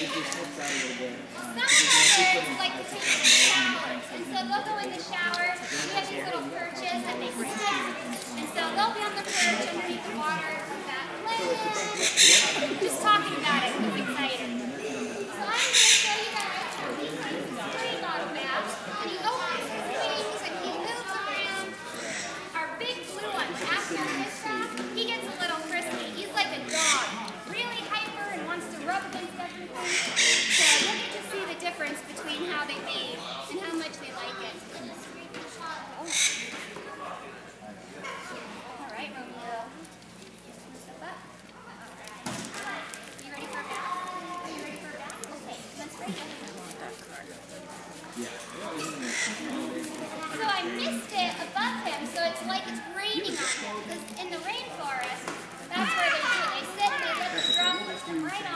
birds like to take showers, and so they'll go in the shower. We have these little perches that make sticks, and so they'll be on the perch underneath the water with that plane. Just talking about it is exciting. So I'm going to show you guys how he finds his brain on a map, and he opens his wings and he moves around. Our big blue one, after his trap, he gets a little frisky. He's like a dog, really hyper and wants to rub against everything. So you'll get to see the difference between how they behave and how much they like it. All right, Romeo. Step up. All right. Are you ready for a bath? Are you ready for a bath? Okay, let's break it. So I missed it above him, so it's like it's raining on him. Because in the rainforest, that's where they do it. They sit and they let the droplets come right